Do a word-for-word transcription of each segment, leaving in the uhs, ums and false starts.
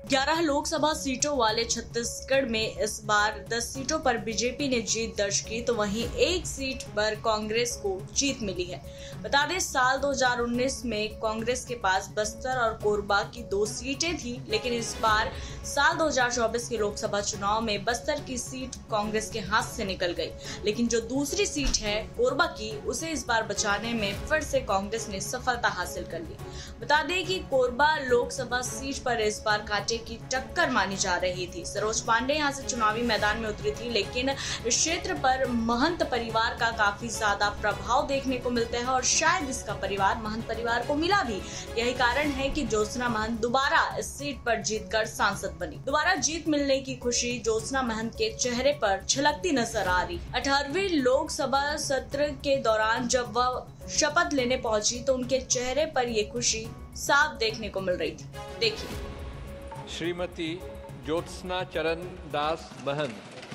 ग्यारह लोकसभा सीटों वाले छत्तीसगढ़ में इस बार दस सीटों पर बीजेपी ने जीत दर्ज की, तो वहीं एक सीट पर कांग्रेस को जीत मिली है। बता दें, साल दो हज़ार उन्नीस में कांग्रेस के पास बस्तर और कोरबा की दो सीटें थी, लेकिन इस बार साल दो हज़ार चौबीस के लोकसभा चुनाव में बस्तर की सीट कांग्रेस के हाथ से निकल गई, लेकिन जो दूसरी सीट है कोरबा की, उसे इस बार बचाने में फिर से कांग्रेस ने सफलता हासिल कर ली। बता दें कि कोरबा लोकसभा सीट पर इस बार कांटे की टक्कर मानी जा रही थी। सरोज पांडे यहां से चुनावी मैदान में उतरी थी, लेकिन इस क्षेत्र पर महंत परिवार का काफी ज्यादा प्रभाव देखने को मिलता है और शायद इसका परिवार महंत परिवार को मिला भी। यही कारण है कि ज्योत्सना महंत दोबारा इस सीट पर जीतकर सांसद बनी। दोबारा जीत मिलने की खुशी ज्योत्सना महंत के चेहरे पर छलकती नजर आ रही। अठारहवीं लोकसभा सत्र के दौरान जब वह शपथ लेने पहुंची तो उनके चेहरे पर ये खुशी साफ देखने को मिल रही थी। देखिए। श्रीमती ज्योत्सना चरण दास महंत।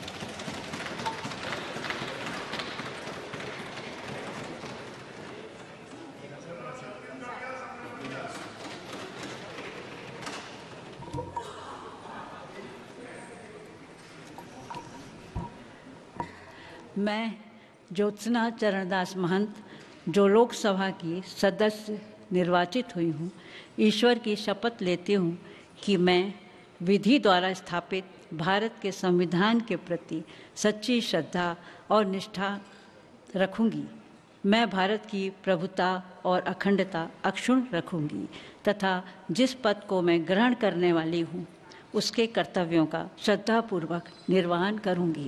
मैं ज्योत्सना चरणदास महंत, जो लोकसभा की सदस्य निर्वाचित हुई हूँ, ईश्वर की शपथ लेती हूँ कि मैं विधि द्वारा स्थापित भारत के संविधान के प्रति सच्ची श्रद्धा और निष्ठा रखूंगी। मैं भारत की प्रभुता और अखंडता अक्षुण्ण रखूंगी तथा जिस पद को मैं ग्रहण करने वाली हूँ उसके कर्तव्यों का श्रद्धापूर्वक निर्वहन करूंगी।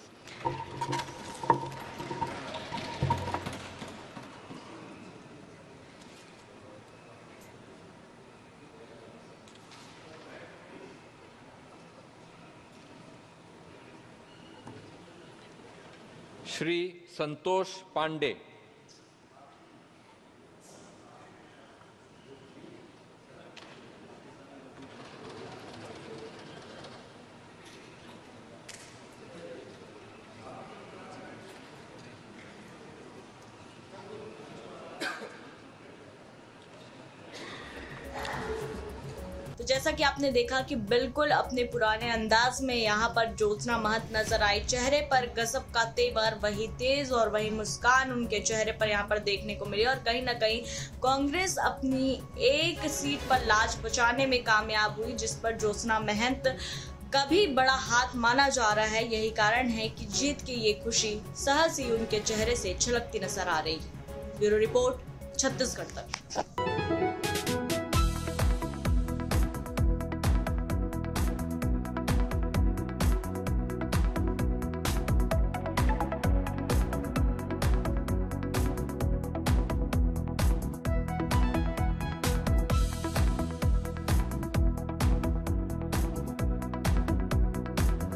श्री संतोष पांडे। तो जैसा कि आपने देखा कि बिल्कुल अपने पुराने अंदाज में यहाँ पर ज्योत्सना महंत नजर आई। चेहरे पर गजब का तेवर, वही तेज और वही मुस्कान उनके चेहरे पर यहाँ पर देखने को मिली और कहीं ना कहीं कांग्रेस अपनी एक सीट पर लाज बचाने में कामयाब हुई, जिस पर ज्योत्सना महंत का भी बड़ा हाथ माना जा रहा है। यही कारण है कि जीत की ये खुशी सहज ही उनके चेहरे से छलकती नजर आ रही है। ब्यूरो रिपोर्ट, छत्तीसगढ़ तक।